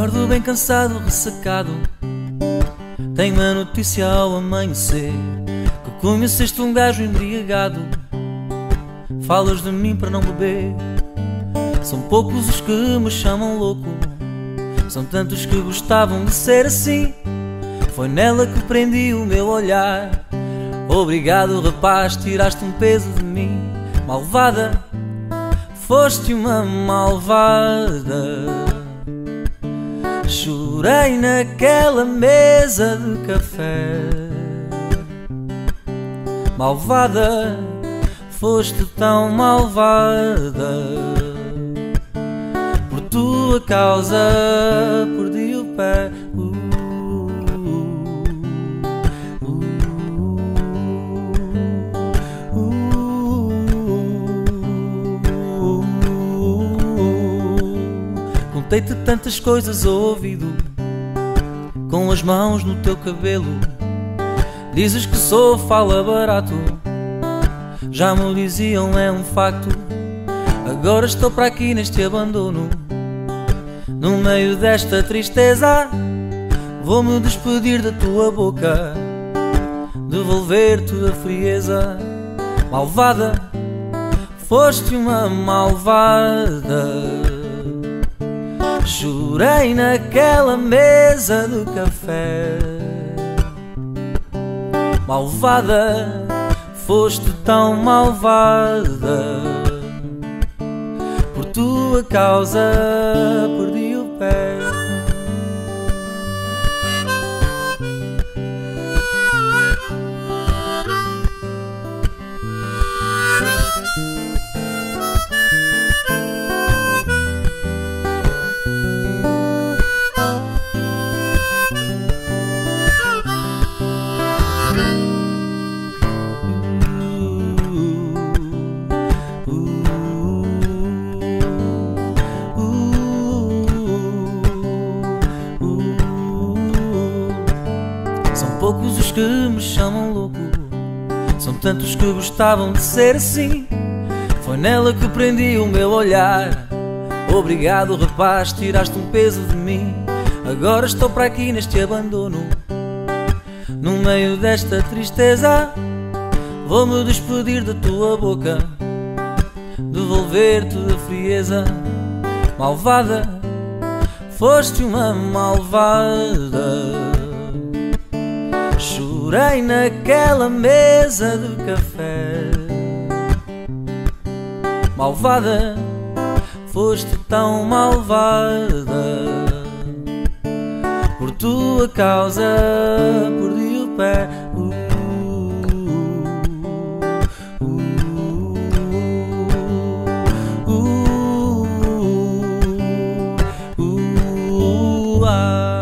Acordo bem cansado, ressacado. Tenho a notícia ao amanhecer que conheceste um gajo embriagado. Falas de mim para não beber. São poucos os que me chamam louco, são tantos que gostavam de ser assim. Foi nela que prendi o meu olhar. Obrigado, rapaz, tiraste um peso de mim. Malvada, foste uma malvada. Chorei naquela mesa de café. Malvada, foste tão malvada. Por tua causa perdi o pé. Contei-te tantas coisas ao ouvido, com as mãos no teu cabelo. Dizes que sou fala barato, já me diziam, é um facto. Agora estou para aqui neste abandono, no meio desta tristeza. Vou-me despedir da tua boca, devolver-te a frieza. Malvada, foste uma malvada. Chorei naquela mesa de café. Malvada, foste tão malvada. Por tua causa perdi o pé. São poucos os que me chamam louco, são tantos que gostavam de ser assim. Foi nela que prendi o meu olhar. Obrigado, rapaz, tiraste um peso de mim. Agora estou para aqui neste abandono, no meio desta tristeza. Vou-me despedir da tua boca, devolver-te a frieza. Malvada, foste uma malvada. Chorei naquela mesa de café. Malvada, foste tão malvada. Por tua causa perdi o pé. Ah.